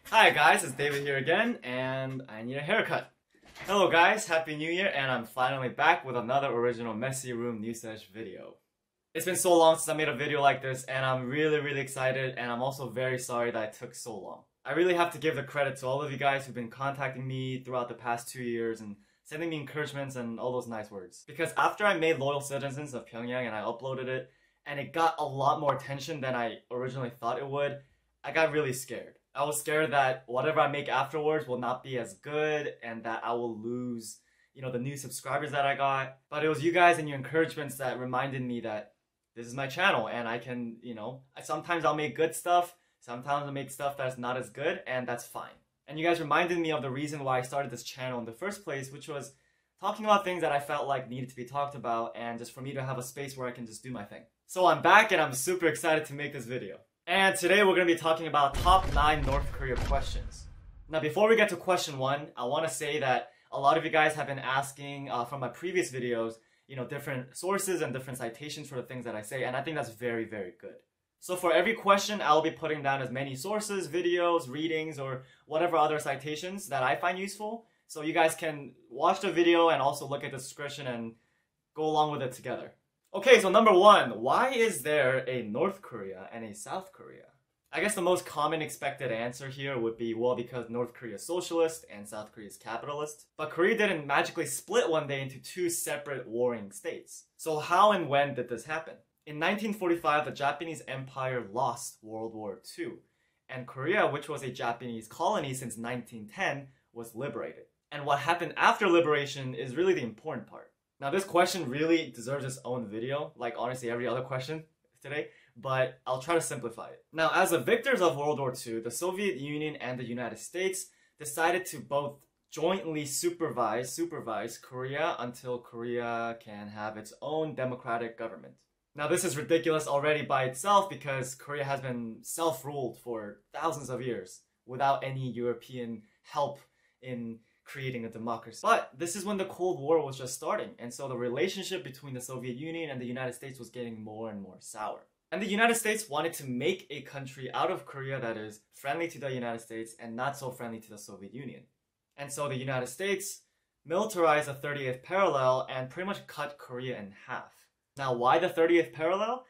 Hi guys, it's David here again, and I need a haircut. Hello guys, Happy New Year, and I'm finally back with another original Messy Room Newsflash video. It's been so long since I made a video like this, and I'm really excited, and I'm also very sorry that it took so long. I really have to give the credit to all of you guys who've been contacting me throughout the past 2 years and sending me encouragements and all those nice words. Because after I made Loyal Citizens of Pyongyang and I uploaded it, and it got a lot more attention than I originally thought it would, I got really scared. I was scared that whatever I make afterwards will not be as good and that I will lose, the new subscribers that I got. But it was you guys and your encouragements that reminded me that this is my channel and I can, sometimes I'll make good stuff, sometimes I'll make stuff that's not as good, and that's fine. And you guys reminded me of the reason why I started this channel in the first place, which was talking about things that I felt like needed to be talked about and just for me to have a space where I can just do my thing. So I'm back and I'm super excited to make this video. And today we're going to be talking about top 9 North Korea questions. Now before we get to question 1, I want to say that a lot of you guys have been asking from my previous videos, different sources and different citations for the things that I say, and I think that's very good. So for every question, I'll be putting down as many sources, videos, readings, or whatever other citations that I find useful, so you guys can watch the video and also look at the description and go along with it together. Okay, so number 1, why is there a North Korea and a South Korea? I guess the most common expected answer here would be, well, because North Korea is socialist and South Korea is capitalist. But Korea didn't magically split one day into 2 separate warring states. So how and when did this happen? In 1945, the Japanese Empire lost World War II, and Korea, which was a Japanese colony since 1910, was liberated. And what happened after liberation is really the important part. Now this question really deserves its own video, like honestly every other question today, but I'll try to simplify it. Now as the victors of World War II, the Soviet Union and the United States decided to both jointly supervise Korea until Korea can have its own democratic government. Now this is ridiculous already by itself because Korea has been self-ruled for thousands of years without any European help in creating a democracy. But this is when the Cold War was just starting, and so the relationship between the Soviet Union and the United States was getting more and more sour. And the United States wanted to make a country out of Korea that is friendly to the United States and not so friendly to the Soviet Union. And so the United States militarized the 30th parallel and pretty much cut Korea in half. Now why the 30th parallel?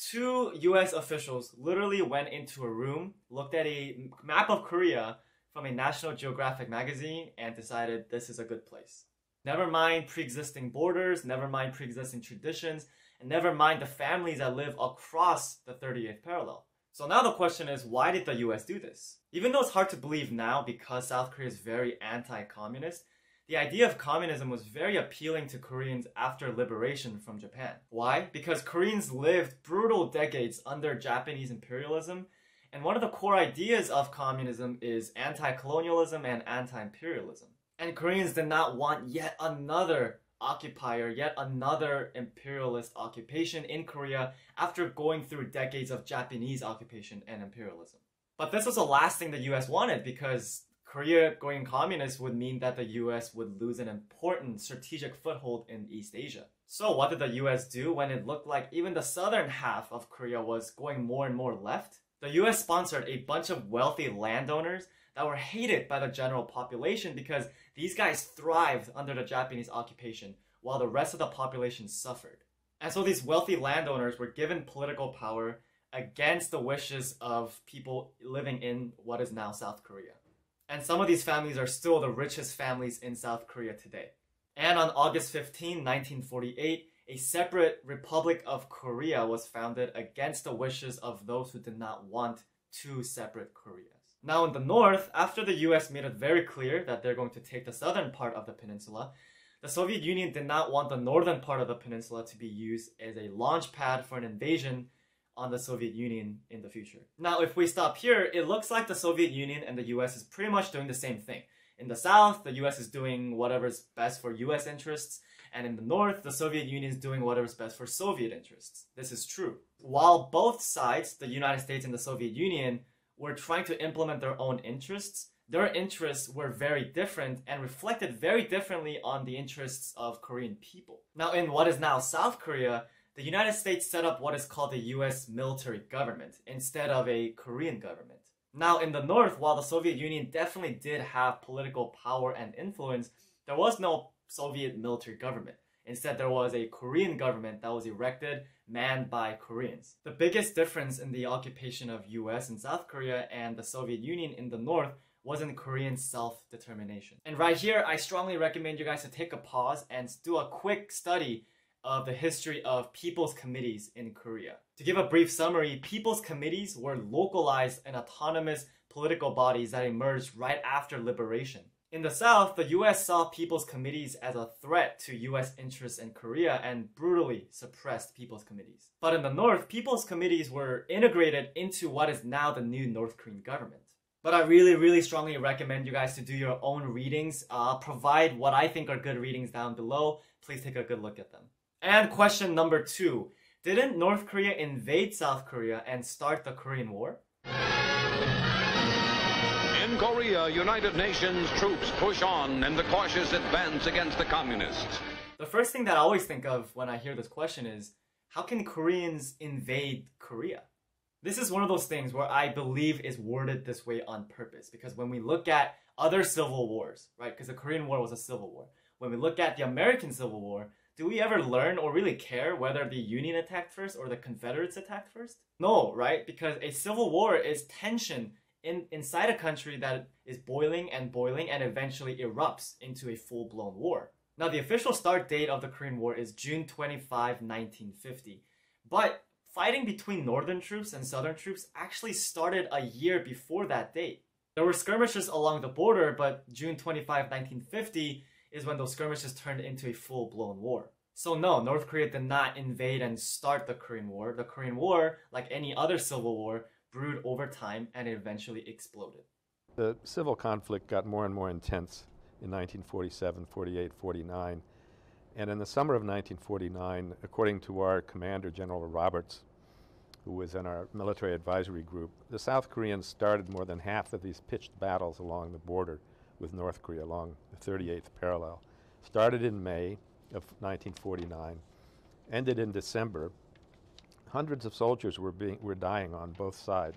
2 US officials literally went into a room, looked at a map of Korea from a National Geographic magazine and decided this is a good place. Never mind pre-existing borders, never mind pre-existing traditions, and never mind the families that live across the 30th parallel. So now the question is, why did the US do this? Even though it's hard to believe now because South Korea is very anti-communist, the idea of communism was very appealing to Koreans after liberation from Japan. Why? Because Koreans lived brutal decades under Japanese imperialism, and one of the core ideas of communism is anti-colonialism and anti-imperialism. And Koreans did not want yet another occupier, yet another imperialist occupation in Korea after going through decades of Japanese occupation and imperialism. But this was the last thing the US wanted because Korea going communist would mean that the US would lose an important strategic foothold in East Asia. So what did the US do when it looked like even the southern half of Korea was going more and more left? The US sponsored a bunch of wealthy landowners that were hated by the general population because these guys thrived under the Japanese occupation while the rest of the population suffered. And so these wealthy landowners were given political power against the wishes of people living in what is now South Korea. And some of these families are still the richest families in South Korea today. And on August 15, 1948, a separate Republic of Korea was founded against the wishes of those who did not want 2 separate Koreas. Now in the north, after the US made it very clear that they're going to take the southern part of the peninsula, the Soviet Union did not want the northern part of the peninsula to be used as a launch pad for an invasion on the Soviet Union in the future. Now if we stop here, it looks like the Soviet Union and the US is pretty much doing the same thing. In the south, the US is doing whatever's best for US interests, and in the north, the Soviet Union is doing whatever's best for Soviet interests. This is true. While both sides, the United States and the Soviet Union, were trying to implement their own interests, their interests were very different and reflected very differently on the interests of Korean people. Now in what is now South Korea, the United States set up what is called the US military government instead of a Korean government. Now, in the North, while the Soviet Union definitely did have political power and influence, there was no Soviet military government. Instead, there was a Korean government that was erected, manned by Koreans. The biggest difference in the occupation of US and South Korea and the Soviet Union in the North was in Korean self-determination. And right here, I strongly recommend you guys to take a pause and do a quick study of the history of People's Committees in Korea. To give a brief summary, People's Committees were localized and autonomous political bodies that emerged right after liberation. In the South, the US saw People's Committees as a threat to US interests in Korea and brutally suppressed People's Committees. But in the North, People's Committees were integrated into what is now the new North Korean government. But I really strongly recommend you guys to do your own readings. I'll provide what I think are good readings down below. Please take a good look at them. And question number 2. Didn't North Korea invade South Korea and start the Korean War? In Korea, United Nations troops push on in the cautious advance against the communists. The first thing that I always think of when I hear this question is, how can Koreans invade Korea? This is one of those things where I believe is worded this way on purpose, because when we look at other civil wars, right, because the Korean War was a civil war, when we look at the American Civil War, do we ever learn or really care whether the Union attacked first or the Confederates attacked first? No, right? Because a civil war is tension inside a country that is boiling and eventually erupts into a full-blown war. Now, the official start date of the Korean War is June 25, 1950. But fighting between northern troops and southern troops actually started a year before that date. There were skirmishes along the border, but June 25, 1950 is when those skirmishes turned into a full-blown war. So no, North Korea did not invade and start the Korean War. The Korean War, like any other civil war, brewed over time and it eventually exploded. The civil conflict got more and more intense in 1947, 48, 49. And in the summer of 1949, according to our commander, General Roberts, who was in our military advisory group, the South Koreans started more than half of these pitched battles along the border with North Korea, along the 38th parallel. Started in May of 1949, ended in December. Hundreds of soldiers were dying on both sides.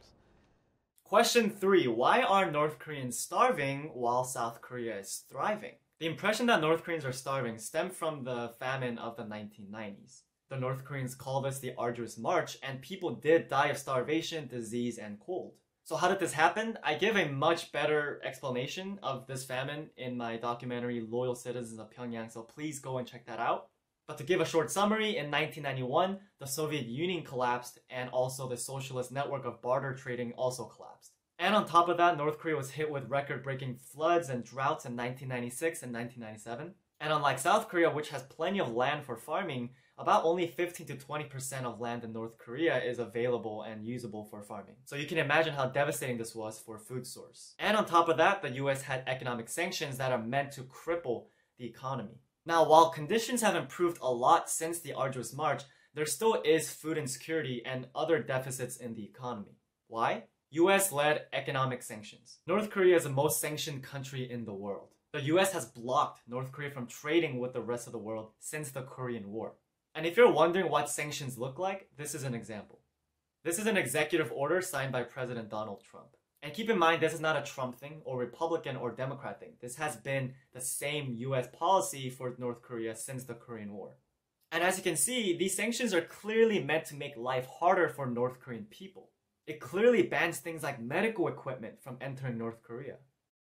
Question 3. Why are North Koreans starving while South Korea is thriving? The impression that North Koreans are starving stemmed from the famine of the 1990s. The North Koreans call this the Arduous March, and people did die of starvation, disease, and cold. So how did this happen? I give a much better explanation of this famine in my documentary Loyal Citizens of Pyongyang, so please go and check that out. But to give a short summary, in 1991, the Soviet Union collapsed and also the socialist network of barter trading also collapsed. And on top of that, North Korea was hit with record-breaking floods and droughts in 1996 and 1997. And unlike South Korea, which has plenty of land for farming, about only 15 to 20% of land in North Korea is available and usable for farming. So you can imagine how devastating this was for food source. And on top of that, the US had economic sanctions that are meant to cripple the economy. Now, while conditions have improved a lot since the Arduous March, there still is food insecurity and other deficits in the economy. Why? US-led economic sanctions. North Korea is the most sanctioned country in the world. The US has blocked North Korea from trading with the rest of the world since the Korean War. And if you're wondering what sanctions look like, this is an example. This is an executive order signed by President Donald Trump. And keep in mind, this is not a Trump thing or Republican or Democrat thing. This has been the same US policy for North Korea since the Korean War. And as you can see, these sanctions are clearly meant to make life harder for North Korean people. It clearly bans things like medical equipment from entering North Korea.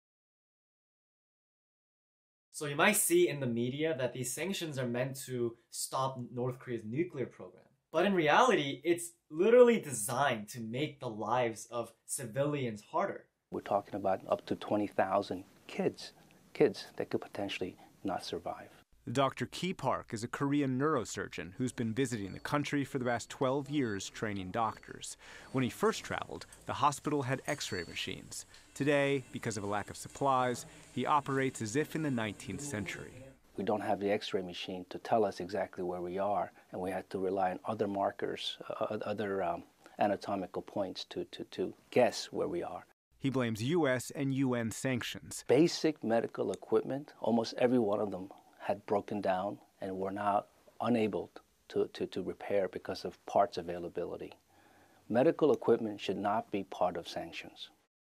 So you might see in the media that these sanctions are meant to stop North Korea's nuclear program. But in reality, it's literally designed to make the lives of civilians harder. We're talking about up to 20,000 kids that could potentially not survive. Dr. Ki Park is a Korean neurosurgeon who's been visiting the country for the past 12 years training doctors. When he first traveled, the hospital had x-ray machines. Today, because of a lack of supplies, he operates as if in the 19th century. We don't have the x-ray machine to tell us exactly where we are, and we had to rely on other markers, other anatomical points to guess where we are. He blames U.S. and UN sanctions. Basic medical equipment, almost every one of them had broken down and were now unable to repair because of parts availability. Medical equipment should not be part of sanctions.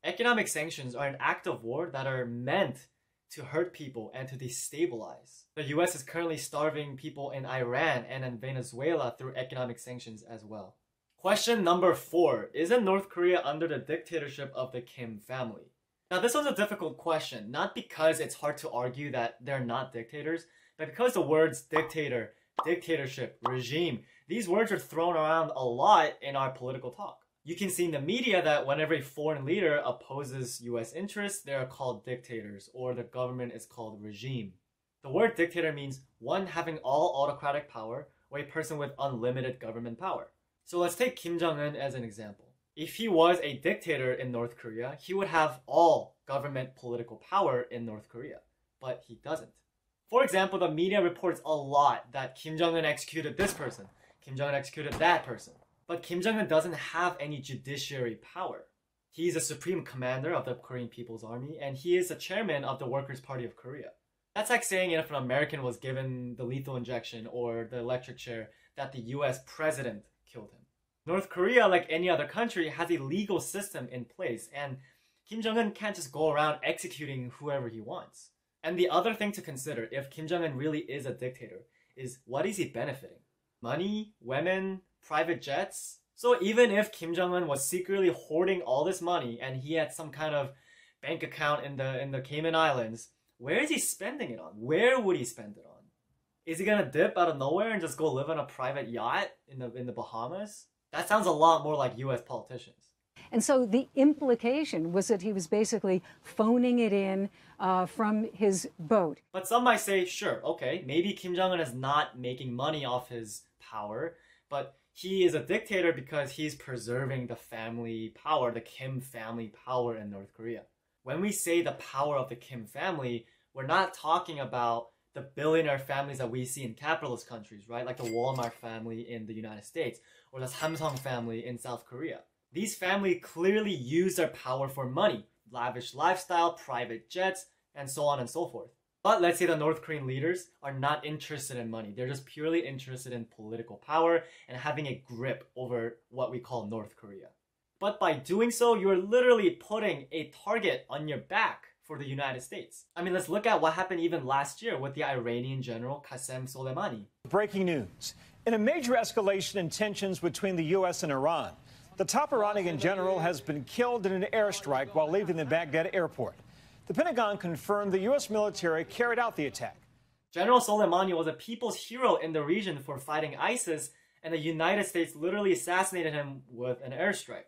Economic sanctions are an act of war that are meant to hurt people and to destabilize. The US is currently starving people in Iran and in Venezuela through economic sanctions as well. Question number 4. Isn't North Korea under the dictatorship of the Kim family? Now this was a difficult question, not because it's hard to argue that they're not dictators, but because the words dictator, dictatorship, regime, these words are thrown around a lot in our political talk. You can see in the media that whenever a foreign leader opposes US interests, they are called dictators, or the government is called regime. The word dictator means one having all autocratic power, or a person with unlimited government power. So let's take Kim Jong-un as an example. If he was a dictator in North Korea, he would have all government political power in North Korea, but he doesn't. For example, the media reports a lot that Kim Jong-un executed this person, Kim Jong-un executed that person. But Kim Jong-un doesn't have any judiciary power. He's a supreme commander of the Korean People's Army, and he is the chairman of the Workers' Party of Korea. That's like saying if an American was given the lethal injection or the electric chair, that the US president killed him. North Korea, like any other country, has a legal system in place, and Kim Jong-un can't just go around executing whoever he wants. And the other thing to consider, if Kim Jong-un really is a dictator, is what is he benefiting? Money? Women? Private jets? So even if Kim Jong-un was secretly hoarding all this money and he had some kind of bank account in the Cayman Islands, where is he spending it on? Where would he spend it on? Is he gonna dip out of nowhere and just go live on a private yacht in the Bahamas? That sounds a lot more like US politicians. And so the implication was that he was basically phoning it in from his boat. But some might say, sure, okay, maybe Kim Jong-un is not making money off his power, but he is a dictator because he's preserving the family power, the Kim family power in North Korea. When we say the power of the Kim family, we're not talking about the billionaire families that we see in capitalist countries, right? Like the Walmart family in the United States or the Samsung family in South Korea. These families clearly use their power for money, lavish lifestyle, private jets, and so on and so forth. But let's say the North Korean leaders are not interested in money. They're just purely interested in political power and having a grip over what we call North Korea. But by doing so, you're literally putting a target on your back for the United States. I mean, let's look at what happened even last year with the Iranian general Qasem Soleimani. Breaking news. In a major escalation in tensions between the U.S. and Iran, the top Iranian general has been killed in an airstrike while leaving the Baghdad airport. The Pentagon confirmed the U.S. military carried out the attack. General Soleimani was a people's hero in the region for fighting ISIS, and the United States literally assassinated him with an airstrike.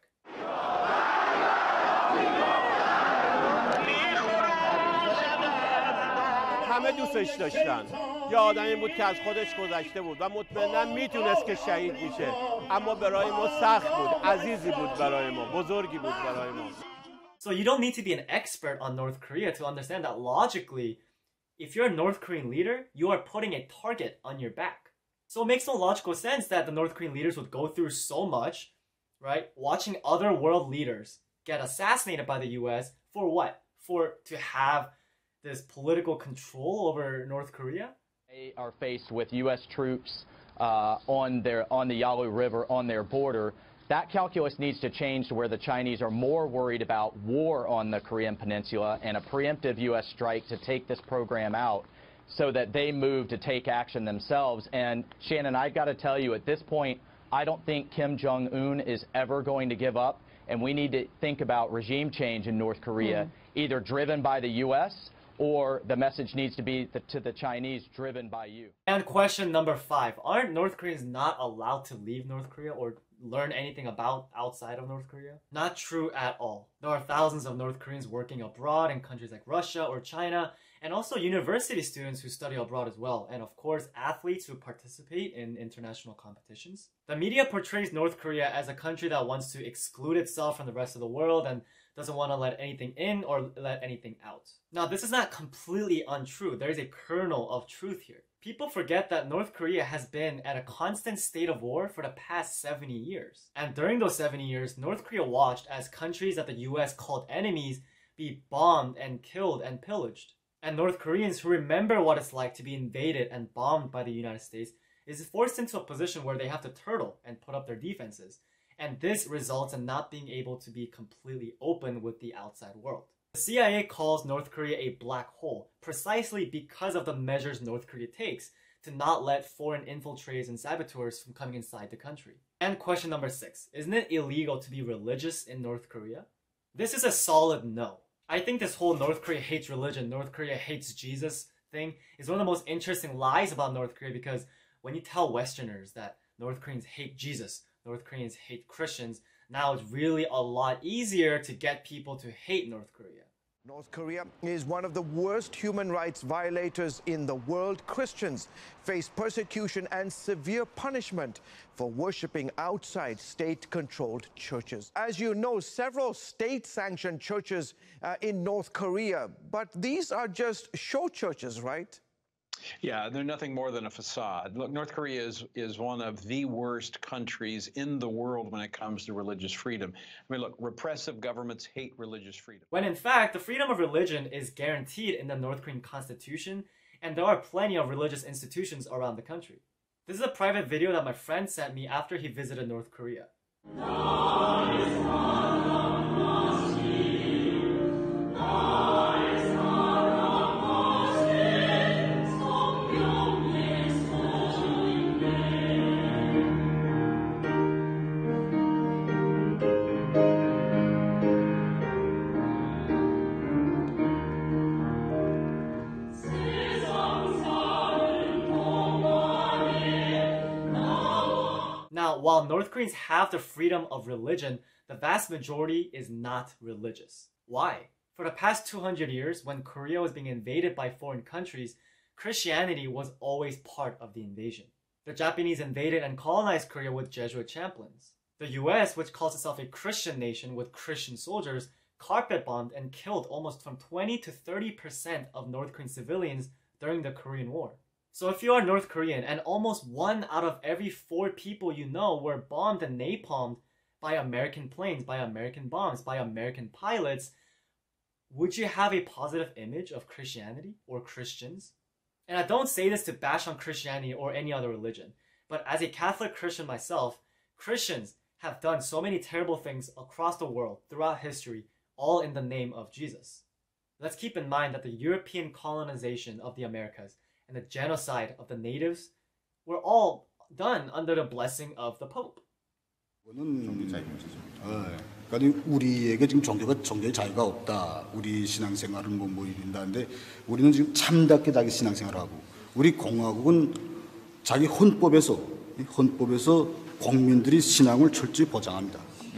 همه دوستش داشتن. یه آدمی بود که از خودش گذشته بود و مطمئناً میتونست که شهید میشه. اما برای ما سخت بود، عزیزی بود برای ما، بزرگی بود برای ما. So you don't need to be an expert on North Korea to understand that logically, if you're a North Korean leader, you are putting a target on your back. So it makes no logical sense that the North Korean leaders would go through so much, right? Watching other world leaders get assassinated by the US for what? To have this political control over North Korea? They are faced with U.S. troops on the Yalu River on their border. That calculus needs to change to where the Chinese are more worried about war on the Korean Peninsula and a preemptive U.S. strike to take this program out so that they move to take action themselves. And Shannon, I've got to tell you, at this point, I don't think Kim Jong-un is ever going to give up, and we need to think about regime change in North Korea, either driven by the U.S. or the message needs to be to the Chinese, driven by you. And question number 5. Aren't North Koreans not allowed to leave North Korea or learn anything about outside of North Korea? Not true at all. There are thousands of North Koreans working abroad in countries like Russia or China, and also university students who study abroad as well, and of course athletes who participate in international competitions. The media portrays North Korea as a country that wants to exclude itself from the rest of the world and doesn't want to let anything in or let anything out. Now, this is not completely untrue. There is a kernel of truth here. People forget that North Korea has been at a constant state of war for the past 70 years. And during those 70 years, North Korea watched as countries that the US called enemies be bombed and killed and pillaged. And North Koreans who remember what it's like to be invaded and bombed by the United States is forced into a position where they have to turtle and put up their defenses. and this results in not being able to be completely open with the outside world. The CIA calls North Korea a black hole precisely because of the measures North Korea takes to not let foreign infiltrators and saboteurs from coming inside the country. And question number 6, isn't it illegal to be religious in North Korea? This is a solid no. I think this whole North Korea hates religion, North Korea hates Jesus thing is one of the most interesting lies about North Korea, because when you tell Westerners that North Koreans hate Jesus, North Koreans hate Christians, now it's really a lot easier to get people to hate North Korea. North Korea is one of the worst human rights violators in the world. Christians face persecution and severe punishment for worshiping outside state-controlled churches. As you know, several state-sanctioned churches in North Korea, but these are just show churches, right? Yeah, they're nothing more than a facade. Look, North Korea is one of the worst countries in the world when it comes to religious freedom. I mean, look, repressive governments hate religious freedom. When in fact, the freedom of religion is guaranteed in the North Korean constitution, and there are plenty of religious institutions around the country. This is a private video that my friend sent me after he visited North Korea. Now, while North Koreans have the freedom of religion, the vast majority is not religious. Why? For the past 200 years, when Korea was being invaded by foreign countries, Christianity was always part of the invasion. The Japanese invaded and colonized Korea with Jesuit chaplains. The US, which calls itself a Christian nation with Christian soldiers, carpet-bombed and killed almost from 20 to 30% of North Korean civilians during the Korean War. So if you are North Korean and almost 1 out of every 4 people you know were bombed and napalmed by American planes, by American bombs, by American pilots, would you have a positive image of Christianity or Christians? And I don't say this to bash on Christianity or any other religion, but as a Catholic Christian myself, Christians have done so many terrible things across the world throughout history, all in the name of Jesus. Let's keep in mind that the European colonization of the Americas and the genocide of the natives were all done under the blessing of the Pope. 그러니까 우리에게 지금 종교의 자유가 없다. 우리 신앙생활은 뭐 이런다는데 우리는 지금 참답게 자기 신앙생활을 하고 우리 공화국은 자기 헌법에서 국민들이 신앙을 철저히 보장합니다.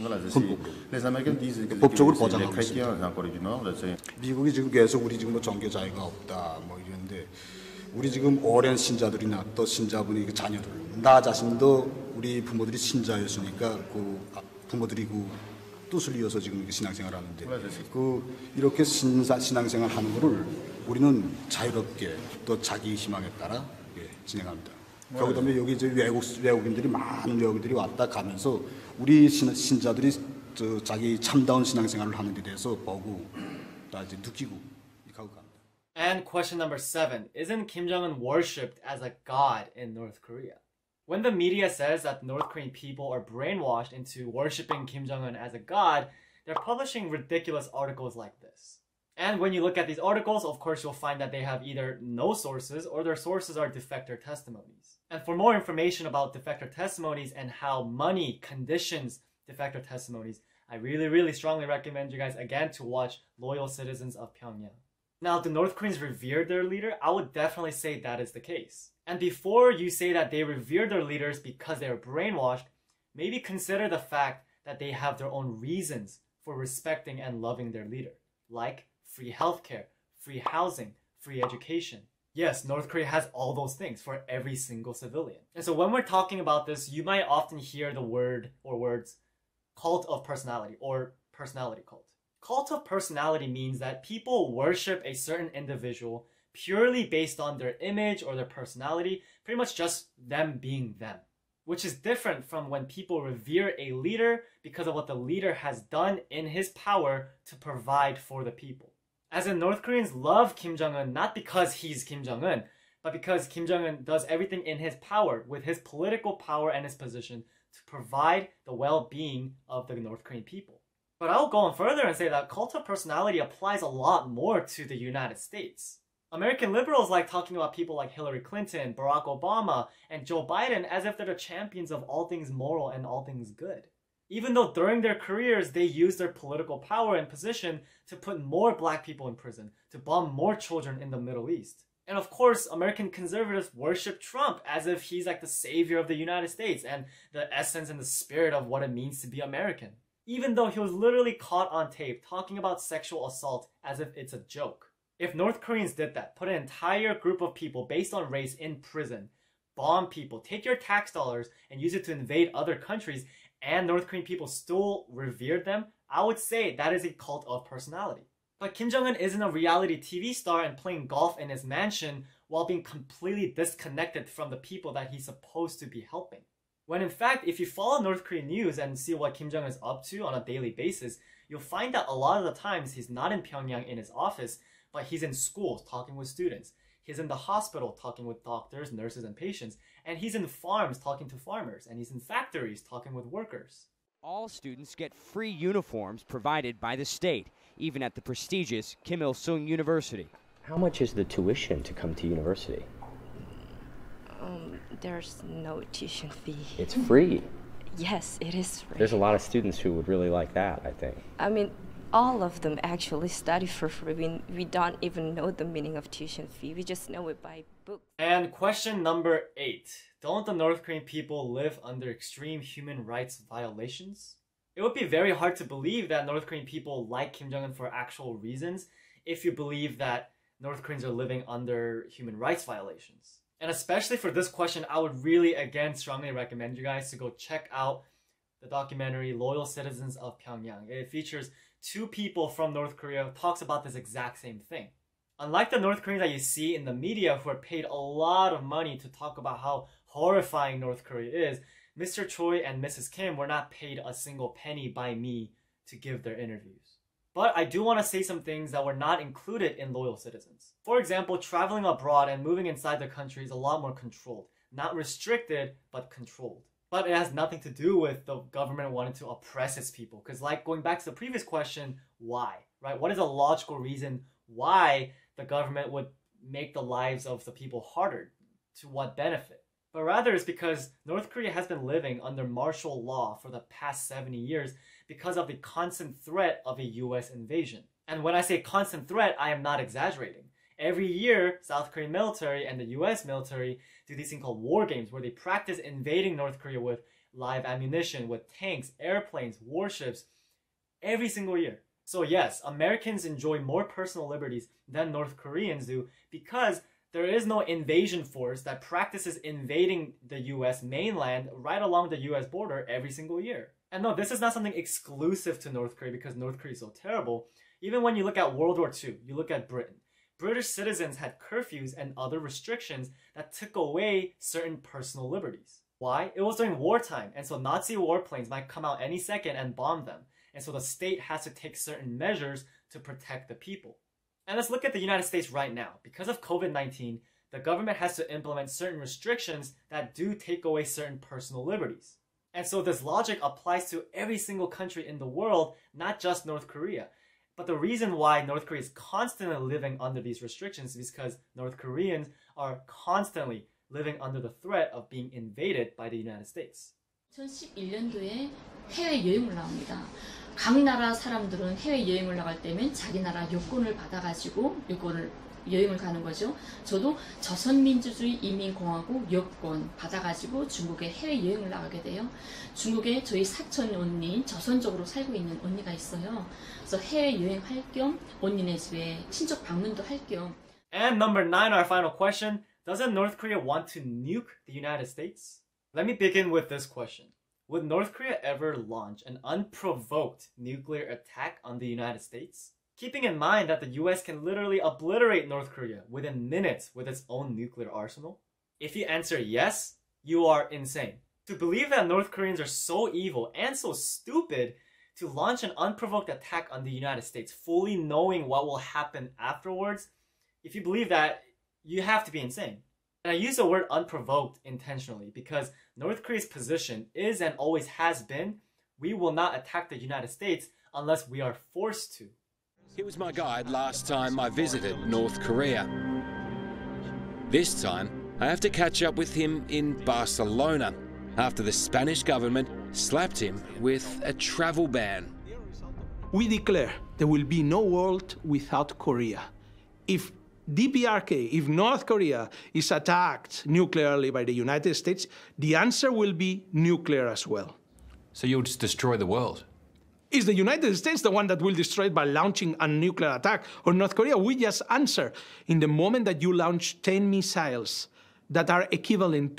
법적으로 보장하고 있습니다. 미국이 지금 계속 우리 지금 뭐 종교 자유가 없다 뭐 이런데 우리 지금 오랜 신자들이나 또 신자분이 자녀들 나 자신도 우리 부모들이 신자였으니까 그 부모들이 그 뜻을 이어서 지금 신앙생활을 하는데 이렇게 신앙생활 하는 거를 우리는 자유롭게 또 자기 희망에 따라 진행합니다. 그다음에 여기 이제 외국인들이 많은 외국인들이 왔다 가면서 우리 신자들이 자기 참다운 신앙생활을 하는 데 대해서 보고 다 이제 느끼고 가고 갑니다. And question number 7, isn't Kim Jong-un worshipped as a god in North Korea? When the media says that North Korean people are brainwashed into worshipping Kim Jong-un as a god, they're publishing ridiculous articles like this. And when you look at these articles, of course, you'll find that they have either no sources or their sources are defector testimonies. And for more information about defector testimonies and how money conditions defector testimonies, I really strongly recommend you guys again to watch Loyal Citizens of Pyongyang. Now, do North Koreans revere their leader? I would definitely say that is the case. And before you say that they revere their leaders because they are brainwashed, maybe consider the fact that they have their own reasons for respecting and loving their leader, like free healthcare, free housing, free education. Yes, North Korea has all those things for every single civilian. And so when we're talking about this, you might often hear the word or words cult of personality or personality cult. Cult of personality means that people worship a certain individual purely based on their image or their personality, pretty much just them being them. Which is different from when people revere a leader because of what the leader has done in his power to provide for the people. As in, North Koreans love Kim Jong-un not because he's Kim Jong-un, but because Kim Jong-un does everything in his power, with his political power and his position, to provide the well-being of the North Korean people. But I'll go on further and say that cult of personality applies a lot more to the United States. American liberals like talking about people like Hillary Clinton, Barack Obama, and Joe Biden as if they're the champions of all things moral and all things good. Even though during their careers they use their political power and position to put more black people in prison, to bomb more children in the Middle East. And of course, American conservatives worship Trump as if he's like the savior of the United States and the essence and the spirit of what it means to be American. Even though he was literally caught on tape talking about sexual assault as if it's a joke. If North Koreans did that, put an entire group of people based on race in prison, bomb people, take your tax dollars and use it to invade other countries, and North Korean people still revered them, I would say that is a cult of personality. But Kim Jong-un isn't a reality TV star and playing golf in his mansion while being completely disconnected from the people that he's supposed to be helping. When in fact, if you follow North Korean news and see what Kim Jong-un is up to on a daily basis, you'll find that a lot of the times he's not in Pyongyang in his office, but he's in schools talking with students. He's in the hospital talking with doctors, nurses, and patients. And he's in farms talking to farmers. And he's in factories talking with workers. All students get free uniforms provided by the state, even at the prestigious Kim Il-sung University. How much is the tuition to come to university? There's no tuition fee. It's free. Yes, it is free. There's a lot of students who would really like that, I think. I mean, all of them actually study for free. We don't even know the meaning of tuition fee. We just know it by book. And question number 8. Don't the North Korean people live under extreme human rights violations? It would be very hard to believe that North Korean people like Kim Jong-un for actual reasons if you believe that North Koreans are living under human rights violations. And especially for this question, I would really, again, strongly recommend you guys to go check out the documentary Loyal Citizens of Pyongyang. It features 2 people from North Korea who talks about this exact same thing. Unlike the North Koreans that you see in the media who are paid a lot of money to talk about how horrifying North Korea is, Mr. Choi and Mrs. Kim were not paid a single penny by me to give their interviews. But I do want to say some things that were not included in Loyal Citizens. For example, traveling abroad and moving inside the country is a lot more controlled. Not restricted, but controlled. But it has nothing to do with the government wanting to oppress its people. Because like going back to the previous question, why? Right? What is a logical reason why the government would make the lives of the people harder? To what benefit? But rather it's because North Korea has been living under martial law for the past 70 years because of the constant threat of a US invasion. And when I say constant threat, I am not exaggerating. Every year, South Korean military and the US military do these things called war games where they practice invading North Korea with live ammunition, with tanks, airplanes, warships, every single year. So yes, Americans enjoy more personal liberties than North Koreans do because there is no invasion force that practices invading the US mainland right along the US border every single year. And no, this is not something exclusive to North Korea because North Korea is so terrible. Even when you look at World War II, you look at Britain. British citizens had curfews and other restrictions that took away certain personal liberties. Why? It was during wartime, and so Nazi warplanes might come out any second and bomb them. And so the state has to take certain measures to protect the people. And let's look at the United States right now. Because of COVID-19, the government has to implement certain restrictions that do take away certain personal liberties. And so this logic applies to every single country in the world, not just North Korea. But the reason why North Korea is constantly living under these restrictions is because North Koreans are constantly living under the threat of being invaded by the United States. 2011년도에 해외여행을 나옵니다. 각 나라 사람들은 해외여행을 나갈 때면 자기 나라 여권을 받아가지고 여행을 가는 거죠. 저도 조선민주주의 인민공화국 여권 받아가지고 중국에 해외여행을 나가게 돼요. 중국에 저희 사촌 언니, 조선족으로 살고 있는 언니가 있어요. 그래서 해외여행할 겸 언니네 집에 친척 방문도 할 겸. And number 9, our final question. Doesn't North Korea want to nuke the United States? Let me begin with this question. Would North Korea ever launch an unprovoked nuclear attack on the United States? Keeping in mind that the US can literally obliterate North Korea within minutes with its own nuclear arsenal? If you answer yes, you are insane. To believe that North Koreans are so evil and so stupid to launch an unprovoked attack on the United States, fully knowing what will happen afterwards, if you believe that, you have to be insane. And I use the word unprovoked intentionally because North Korea's position is and always has been, we will not attack the United States unless we are forced to. He was my guide last time I visited North Korea. This time, I have to catch up with him in Barcelona after the Spanish government slapped him with a travel ban. We declare there will be no world without Korea. If DPRK, if North Korea is attacked nuclearly by the United States, the answer will be nuclear as well. So you'll just destroy the world? Is the United States the one that will destroy it by launching a nuclear attack? Or North Korea? We just answer. In the moment that you launch 10 missiles that are equivalent to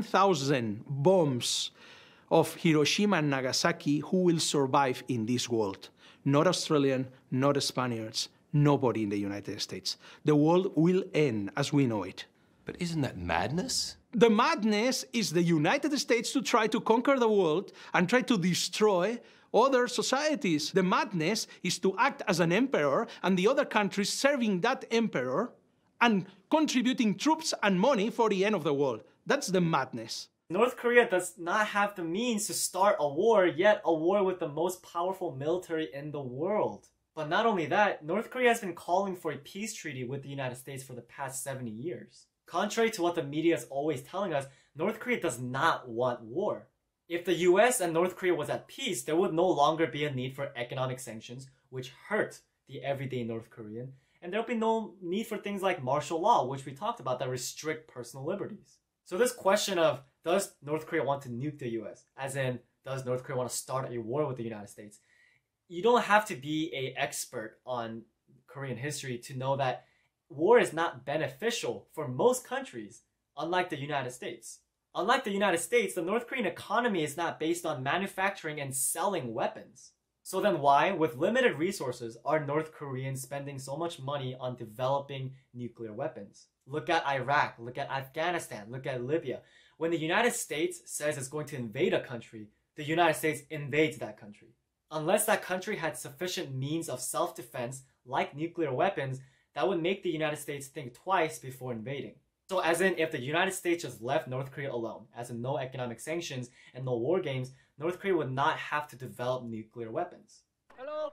1,000 bombs of Hiroshima and Nagasaki, who will survive in this world? Not Australian, not Spaniards, nobody in the United States. The world will end as we know it. But isn't that madness? The madness is the United States to try to conquer the world and try to destroy other societies. The madness is to act as an emperor and the other countries serving that emperor and contributing troops and money for the end of the world. That's the madness. North Korea does not have the means to start a war, yet a war with the most powerful military in the world. But not only that, North Korea has been calling for a peace treaty with the United States for the past 70 years. Contrary to what the media is always telling us, North Korea does not want war. If the US and North Korea was at peace, there would no longer be a need for economic sanctions, which hurt the everyday North Korean, and there would be no need for things like martial law, which we talked about, that restrict personal liberties. So this question of, does North Korea want to nuke the US, as in, does North Korea want to start a war with the United States? You don't have to be an expert on Korean history to know that war is not beneficial for most countries, unlike the United States. Unlike the United States, the North Korean economy is not based on manufacturing and selling weapons. So then why, with limited resources, are North Koreans spending so much money on developing nuclear weapons? Look at Iraq, look at Afghanistan, look at Libya. When the United States says it's going to invade a country, the United States invades that country. Unless that country had sufficient means of self-defense, like nuclear weapons, that would make the United States think twice before invading. So as in, if the United States just left North Korea alone, as in no economic sanctions and no war games, North Korea would not have to develop nuclear weapons. Hello.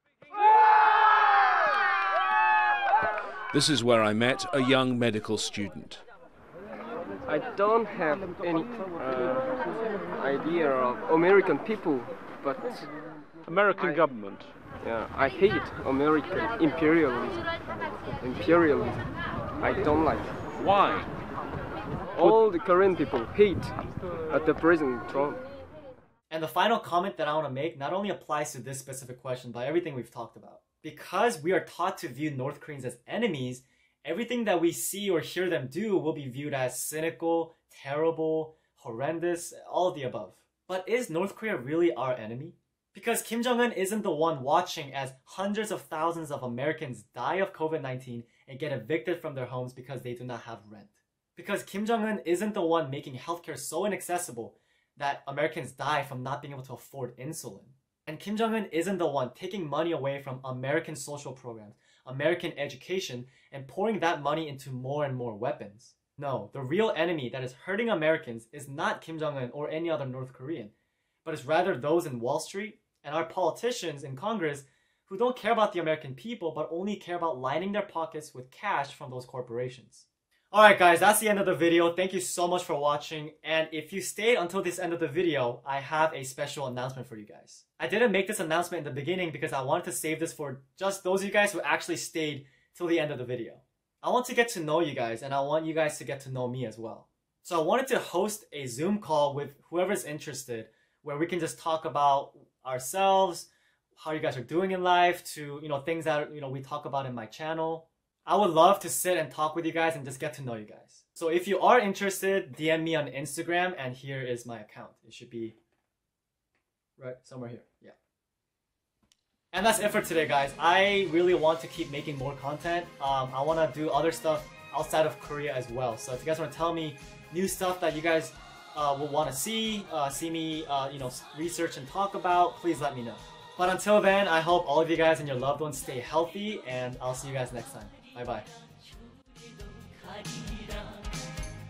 This is where I met a young medical student. I don't have any idea of American people, but American government. Yeah, I hate American imperialism. I don't like it. Why? All the Korean people hate the President Trump. And the final comment that I want to make not only applies to this specific question, but everything we've talked about. Because we are taught to view North Koreans as enemies, everything that we see or hear them do will be viewed as cynical, terrible, horrendous, all of the above. But is North Korea really our enemy? Because Kim Jong-un isn't the one watching as hundreds of thousands of Americans die of COVID-19 and get evicted from their homes because they do not have rent. Because Kim Jong-un isn't the one making healthcare so inaccessible that Americans die from not being able to afford insulin. And Kim Jong-un isn't the one taking money away from American social programs, American education, and pouring that money into more and more weapons. No, the real enemy that is hurting Americans is not Kim Jong-un or any other North Korean, but it's rather those in Wall Street and our politicians in Congress who don't care about the American people but only care about lining their pockets with cash from those corporations. Alright guys, that's the end of the video. Thank you so much for watching, and if you stayed until this end of the video, I have a special announcement for you guys. I didn't make this announcement in the beginning because I wanted to save this for just those of you guys who actually stayed till the end of the video. I want to get to know you guys, and I want you guys to get to know me as well. So I wanted to host a Zoom call with whoever's interested, where we can just talk about ourselves, how you guys are doing in life, to things that we talk about in my channel. I would love to sit and talk with you guys and just get to know you guys. So if you are interested, DM me on Instagram, and here is my account. It should be right somewhere here. Yeah. And that's it for today, guys. I really want to keep making more content. I want to do other stuff outside of Korea as well. So if you guys want to tell me new stuff that you guys will want to see me research and talk about, please let me know. But until then, I hope all of you guys and your loved ones stay healthy, and I'll see you guys next time. Bye bye.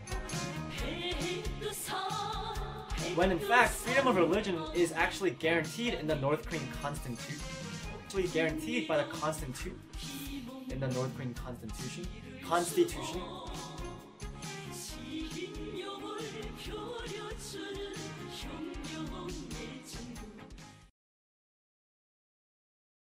when in fact freedom of religion is actually guaranteed in the North Korean Constitution. Actually guaranteed by the Constitution in the North Korean Constitution.